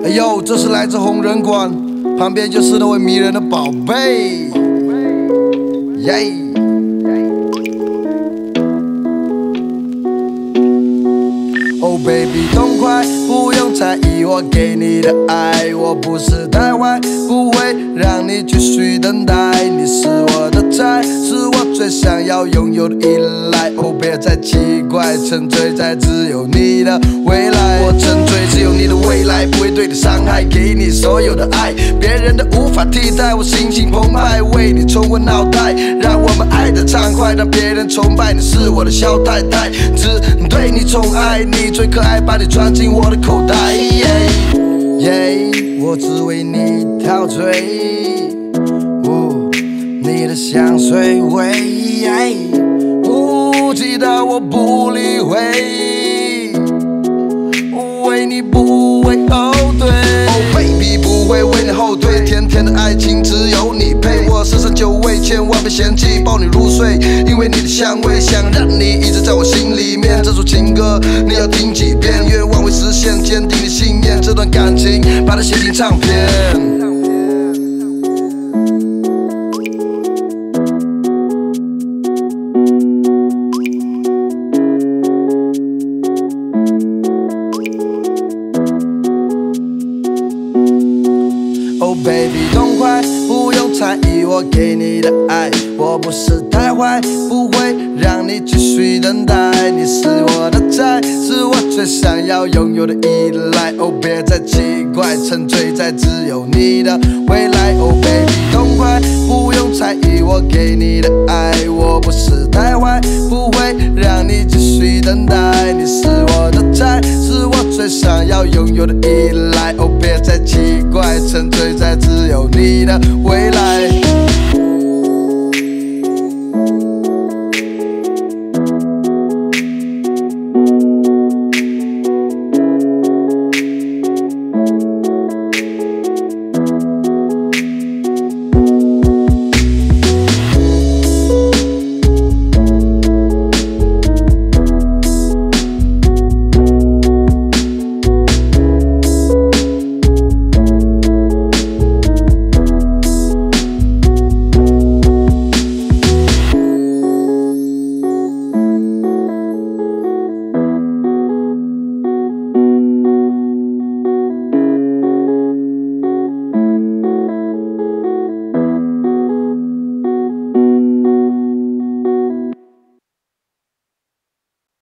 哎呦，这是来自红人馆，旁边就是那位迷人的宝贝，耶。Oh baby， 痛快，不用在意我给你的爱，我不是太坏，不会让你继续等待。你是我的菜，是我最想要拥有的依赖。Oh， 别再奇怪，沉醉在只有你的未来。我沉醉只有你的未来，不会对你伤害，给你所有的爱，别人的无法替代。我心情澎湃，为你冲昏脑袋，让我们爱得畅快，让别人崇拜。你是我的小太太，只对你宠爱，你最可爱，把你装进我的口袋。我只为你陶醉，你的香水味，记得我不理会，为你不会后退。Oh baby， 不会为你后退，甜甜的爱情只有你配。我身上9味，千万别嫌弃，抱你入睡，因为你的香味，想让你一直在我心里面。这首情歌你要听几遍，愿望会实现，坚定的信念，这段感情把它写进唱片。Oh baby， 痛快，不用在意我给你的爱，我不是太坏，不会让你继续等待。你是我的菜，是我最想要拥有的依赖。Oh， 别再奇怪，沉醉在只有你的未来。Oh baby， 痛快，不用在意我给你的爱，我不是太坏，不会让你继续等待。你是我